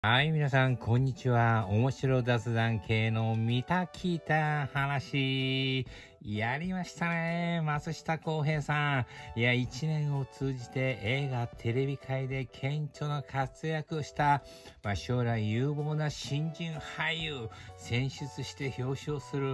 はい、皆さん、こんにちは。面白雑談系の見た聞いた話。やりましたね。松下洸平さん。いや、一年を通じて映画、テレビ界で顕著な活躍した、将来有望な新人俳優、選出して表彰する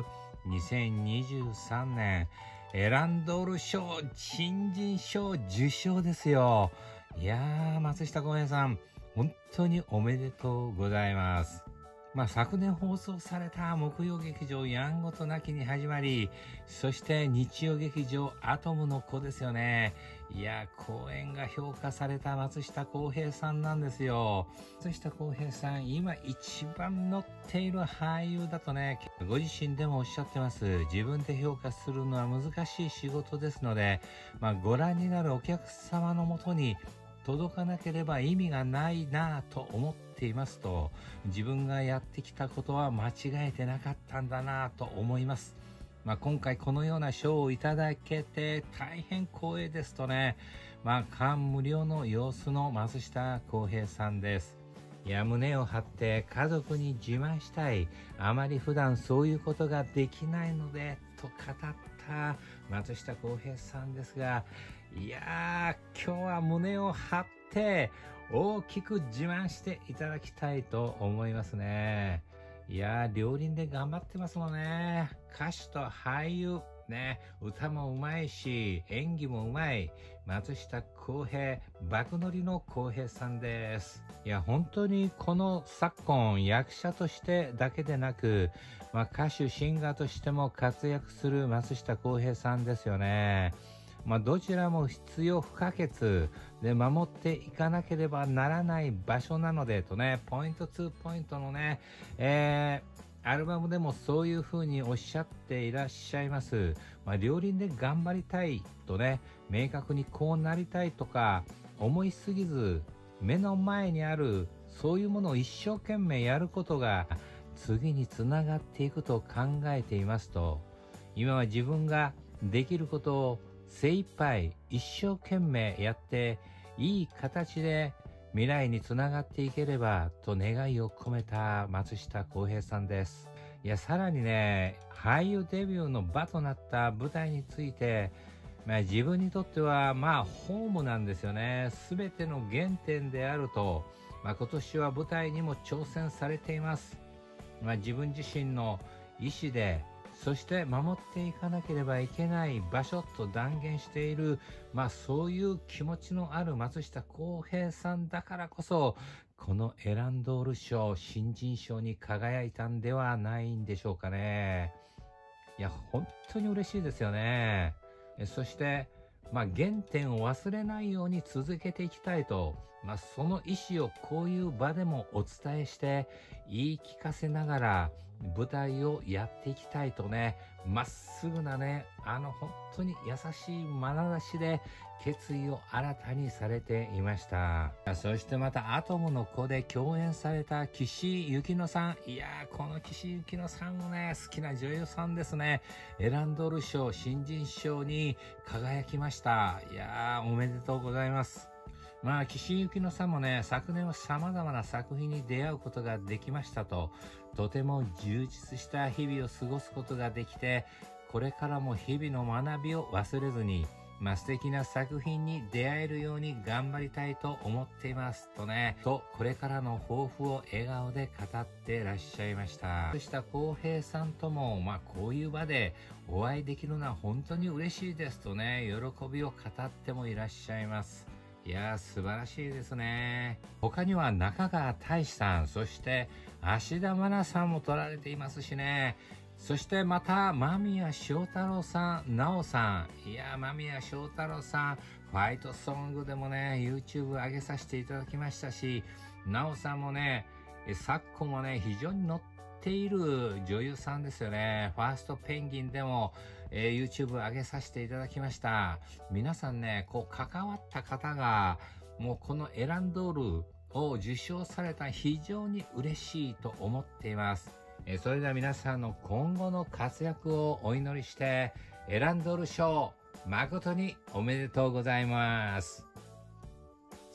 2023年、エランドール賞新人賞受賞ですよ。いやー、松下洸平さん。本当におめでとうございます。昨年放送された木曜劇場やんごとなきに始まり、そして日曜劇場アトムの子ですよね。いや、公演が評価された松下洸平さんなんですよ。松下洸平さん、今一番乗っている俳優だとね、ご自身でもおっしゃってます。自分で評価するのは難しい仕事ですので、ご覧になるお客様のもとに届かなければ意味がないなぁと思っていますと、自分がやってきたことは間違えてなかったんだなぁと思います。今回このような賞をいただけて大変光栄ですとね、感無量の様子の松下洸平さんです。いや、胸を張って家族に自慢したい。あまり普段そういうことができないので、と語った松下洸平さんですが、いやー、今日は胸を張って大きく自慢していただきたいと思いますね。いやー、両輪で頑張ってますもんね。歌手と俳優。ね、歌もうまいし、演技もうまい。松下洸平、爆乗りの洸平さんです。いや、本当にこの昨今、役者としてだけでなく、歌手、シンガーとしても活躍する松下洸平さんですよね。どちらも必要不可欠で守っていかなければならない場所なのでとね、ポイント2ポイントのね、アルバムでもそういう風におっしゃっていらっしゃいます。両輪で頑張りたいとね、明確にこうなりたいとか思いすぎず、目の前にあるそういうものを一生懸命やることが次につながっていくと考えていますと、今は自分ができることを精一杯一生懸命やっていい形で未来につながっていければと願いを込めた松下洸平さんです。いや、さらにね、俳優デビューの場となった舞台について、自分にとってはホームなんですよね。すべての原点であると、今年は舞台にも挑戦されています。自分自身の意思で、そして守っていかなければいけない場所と断言している、そういう気持ちのある松下洸平さんだからこそ、このエランドール賞、新人賞に輝いたんではないんでしょうかね。いや、本当に嬉しいですよね。そして、原点を忘れないように続けていきたいと、その意思をこういう場でもお伝えして言い聞かせながら舞台をやっていきたいとね、まっすぐなね、本当に優しい眼差しで決意を新たにされていました。そしてまたアトムの子で共演された岸井ゆきのさん。いやー、この岸井ゆきのさんもね、好きな女優さんですね。エランドール賞新人賞に輝きました。いやー、おめでとうございます。岸井ゆきのさんもね、昨年は様々な作品に出会うことができましたと、とても充実した日々を過ごすことができて、これからも日々の学びを忘れずに、素敵な作品に出会えるように頑張りたいと思っていますとね、これからの抱負を笑顔で語ってらっしゃいました。そした洸平さんとも、こういう場でお会いできるのは本当に嬉しいですとね、喜びを語ってもいらっしゃいます。いやー、素晴らしいですね。他には中川大志さん、そして芦田愛菜さんも撮られていますしね。そしてまた間宮祥太朗さん、奈緒さん。いやー、間宮祥太朗さん、ファイトソングでもね、YouTube 上げさせていただきましたし、奈緒さんもね、昨今もね、非常に乗っている女優さんですよね。ファーストペンギンでも、YouTube 上げさせていただきました。皆さんね、関わった方が、もうこのエランドールを受賞された非常に嬉しいと思っています。それでは皆さんの今後の活躍をお祈りして、エランドール賞、誠におめでとうございます。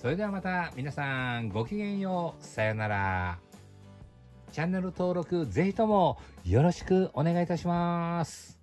それではまた皆さんごきげんよう。さよなら。チャンネル登録ぜひともよろしくお願いいたします。